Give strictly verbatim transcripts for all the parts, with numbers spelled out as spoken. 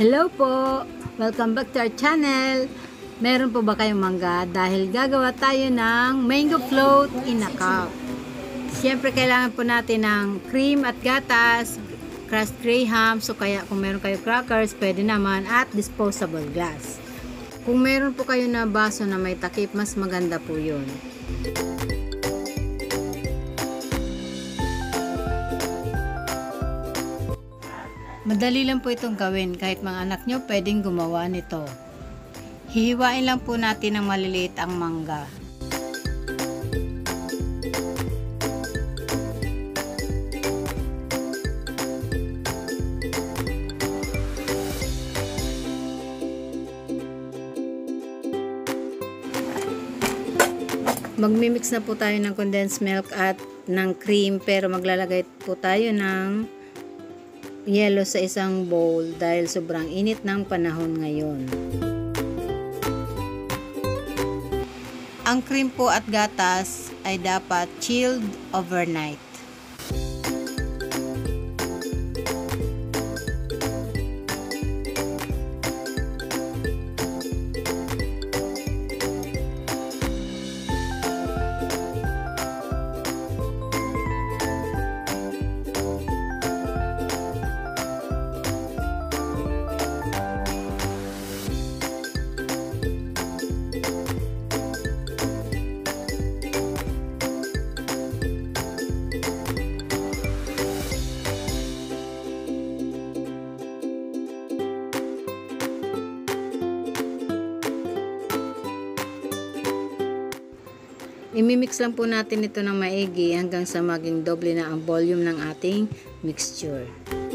Hello po! Welcome back to our channel. Meron po ba kayong mangga? Dahil gagawa tayo ng mango float in a cup. Siyempre kailangan po natin ng cream at gatas, crushed graham, so kaya kung meron kayo crackers, pwede naman, at disposable glass. Kung meron po kayo na baso na may takip, mas maganda po yun. Madali lang po itong gawin, kahit mga anak nyo pwedeng gumawa nito. Hihiwain lang po natin ng maliliit ang mangga. Magmimix na po tayo ng condensed milk at ng cream, pero maglalagay po tayo ng yelo sa isang bowl dahil sobrang init ng panahon ngayon. Ang cream po at gatas ay dapat chilled overnight. Imimix lang po natin ito ng maigi hanggang sa maging doble na ang volume ng ating mixture.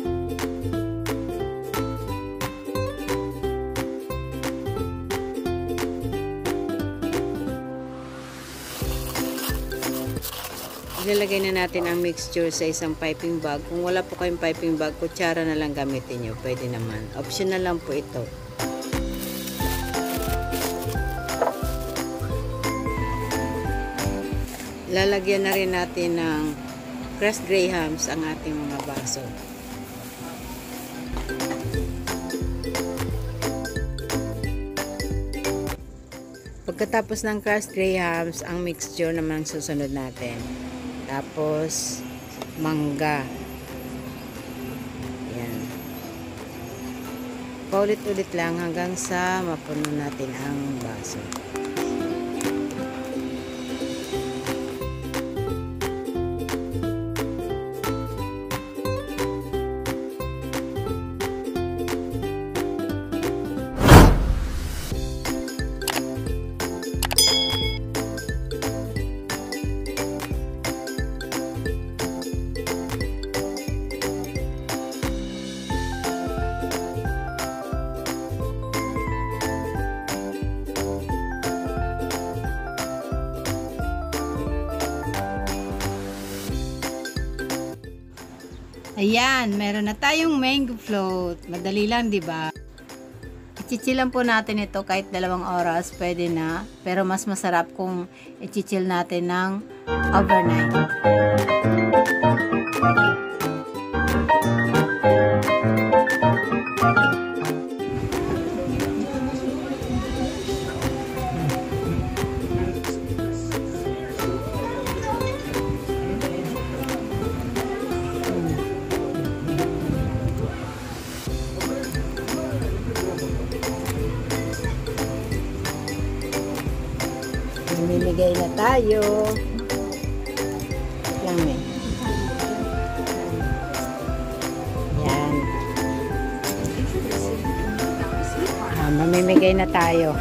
Ilalagay na natin ang mixture sa isang piping bag. Kung wala po kayong piping bag, kutsara na lang gamitin nyo. Pwede naman. Optional lang po ito. Lalagyan na rin natin ng crushed grahams ang ating mga baso. Pagkatapos ng crushed grahams, ang mixture naman susunod natin. Tapos, mangga. Yan. Paulit-ulit lang hanggang sa mapuno natin ang baso. Ayan, meron na tayong mango float. Madali lang, di ba? Ichichilan po natin ito kahit dalawang oras, pwede na. Pero mas masarap kung ichichil natin ng overnight. Mamimigay na tayo. Lang eh. Yan. Ah, mamimigay na tayo.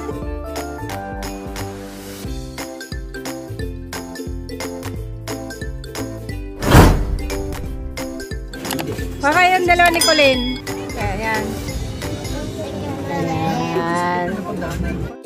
Baka yung dalawa ni Colin. Ayan. Ayan.